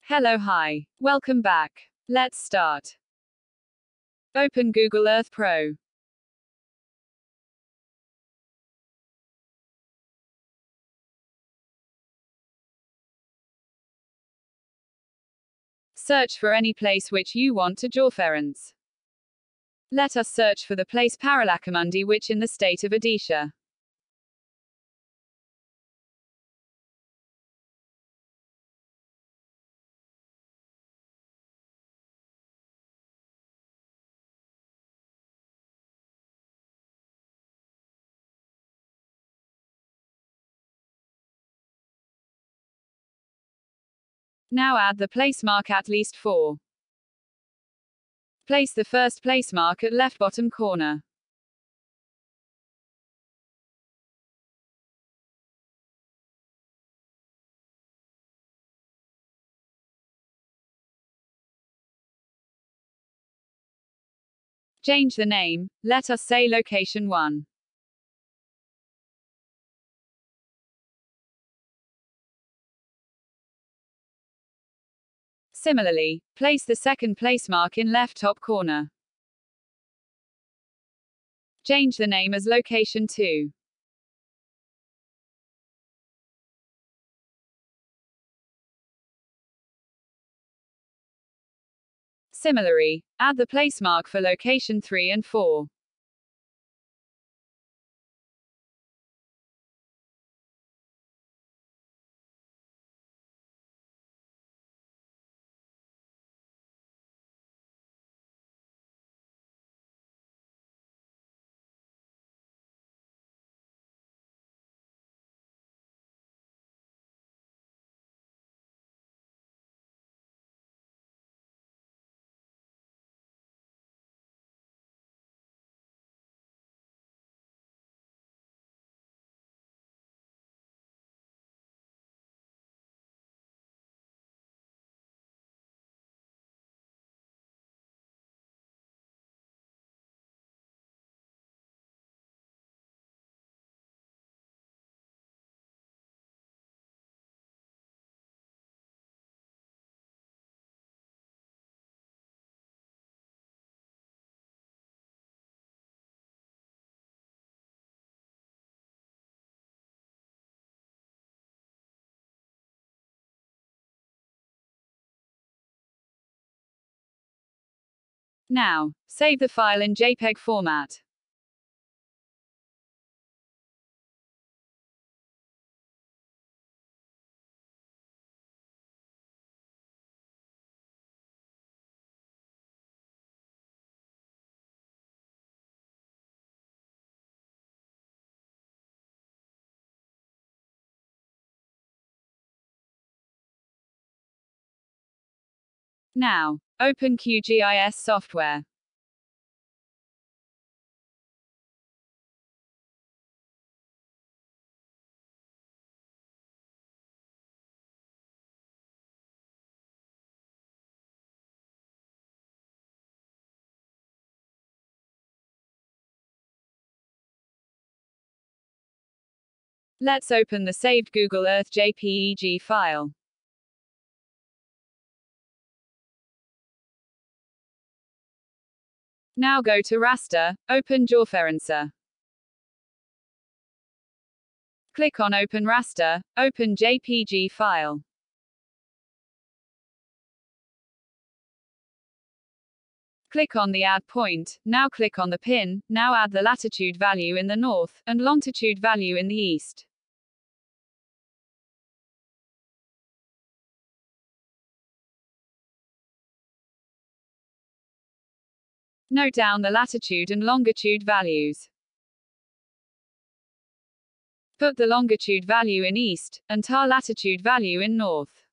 Hello, hi. Welcome back. Let's start. Open Google Earth Pro. Search for any place which you want to georeference. Let us search for the place Paralachamundi, which in the state of Odisha. Now add the place mark at least 4. Place the first place mark at left bottom corner. Change the name, let us say location 1. Similarly, place the second place mark in left top corner. Change the name as location 2. Similarly, add the place mark for location 3 and 4. Now, save the file in JPEG format. Now, open QGIS software. Let's open the saved Google Earth JPEG file. Now go to Raster, open Georeferencer. Click on Open Raster, open JPG file. Click on the Add Point, now click on the pin, now add the latitude value in the north, and longitude value in the east. Note down the latitude and longitude values. Put the longitude value in east, and tar latitude value in north.